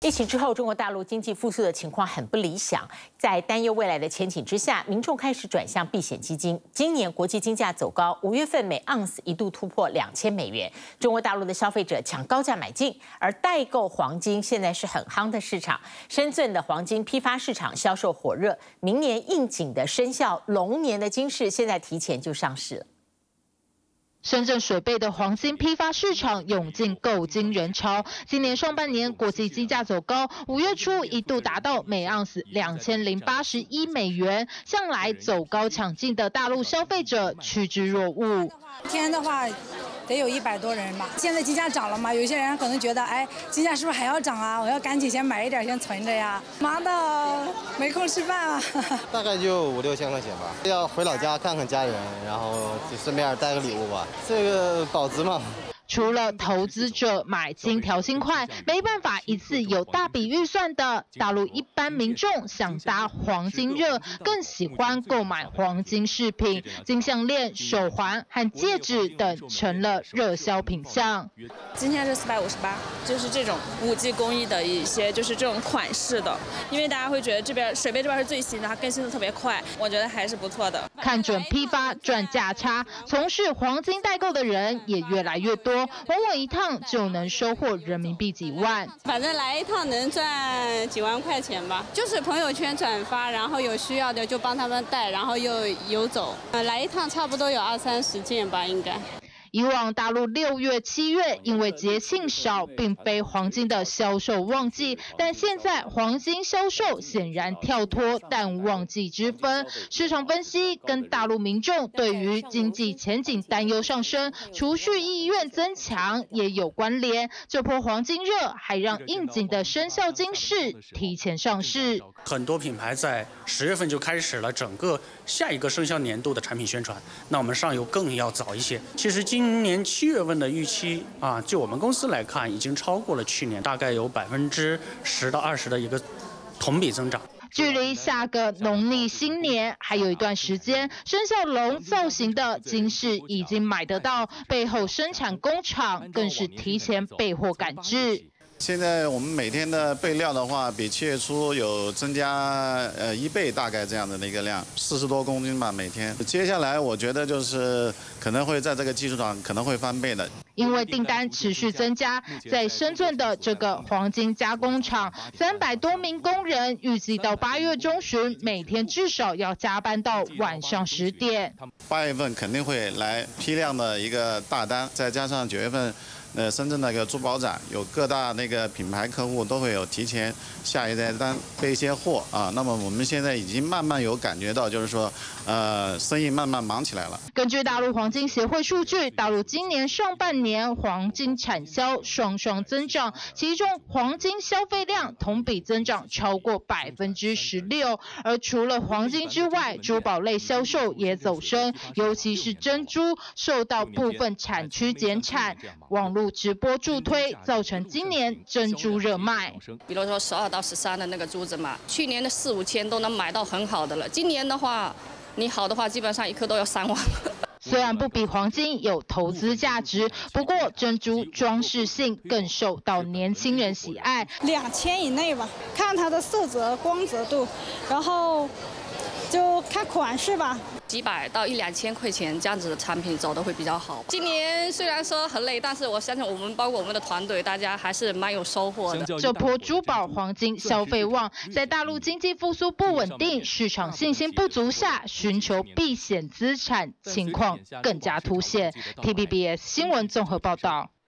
疫情之后，中国大陆经济复苏的情况很不理想。在担忧未来的前景之下，民众开始转向避险基金。今年国际金价走高，5月份每盎司一度突破$2000。中国大陆的消费者抢高价买进，而代购黄金现在是很夯的市场。深圳的黄金批发市场销售火热，明年应景的生肖龙年的金饰现在提前就上市了。 深圳水贝的黄金批发市场涌进购金人潮。今年上半年，国际金价走高，5月初一度达到每盎司$2081，向来走高抢进的大陆消费者趋之若鹜。 一天的话，得有100多人吧。现在金价涨了嘛，有些人可能觉得，哎，金价是不是还要涨啊？我要赶紧先买一点，先存着呀。忙到没空吃饭啊。 大概就5、6千块钱吧。要回老家看看家人，然后就顺便带个礼物吧。这个保值嘛。 除了投资者买金条新快，没办法一次有大笔预算的，大陆一般民众想搭黄金热，更喜欢购买黄金饰品，金项链、手环和戒指等成了热销品项。 今天是458，就是这种5G 工艺的一些，就是这种款式的，因为大家会觉得这边水贝这边是最新的，它更新的特别快，我觉得还是不错的。 看准批发赚价差，从事黄金代购的人也越来越多。 往往一趟就能收获人民币几万， 反正来一趟能赚几万块钱吧。就是朋友圈转发，然后有需要的就帮他们带，然后又游走。来一趟差不多有20、30件吧，应该。 以往大陆6月、7月因为节庆少，并非黄金的销售旺季，但现在黄金销售显然跳脱淡旺季之分。市场分析跟大陆民众对于经济前景担忧上升、储蓄意愿增强也有关联。这波黄金热还让应景的生肖金饰提前上市。 很多品牌在10月份就开始了整个下一个生肖年度的产品宣传，那我们上游更要早一些。其实今年7月份的预期啊，就我们公司来看，已经超过了去年，大概有10%到20%的一个同比增长。 距离下个农历新年还有一段时间，生肖龙造型的金饰已经买得到，背后生产工厂更是提前备货赶制。 现在我们每天的备料的话，比7月初有增加1倍，大概这样的一个量，40多公斤吧每天。接下来我觉得就是可能会在这个基础上可能会翻倍的。 因为订单持续增加，在深圳的这个黄金加工厂，300多名工人预计到8月中旬，每天至少要加班到晚上10点。 8月份肯定会来批量的一个大单，再加上9月份。 深圳那个珠宝展有各大那个品牌客户都会有提前下一单备一些货啊，那么我们现在已经慢慢有感觉到，就是说，生意慢慢忙起来了。根据大陆黄金协会数据，大陆今年上半年黄金产销双增长，其中黄金消费量同比增长超过16%，而除了黄金之外，珠宝类销售也走升，尤其是珍珠受到部分产区减产，网络 直播助推，造成今年珍珠热卖。 比如说12到13的那个珠子嘛，去年的4、5千都能买到很好的了。今年的话，你好的话，基本上1颗都要3万。 虽然不比黄金有投资价值，不过珍珠装饰性更受到年轻人喜爱。 2000以内吧，看它的色泽、光泽度，然后就看款式吧。 几百到1、2千块钱这样子的产品走的会比较好。今年虽然说很累，但是我相信我们包括我们的团队，大家还是蛮有收获的。 这波珠宝黄金消费旺，在大陆经济复苏不稳定、市场信心不足下，寻求避险资产情况更加凸显。TVBS 新闻综合报道。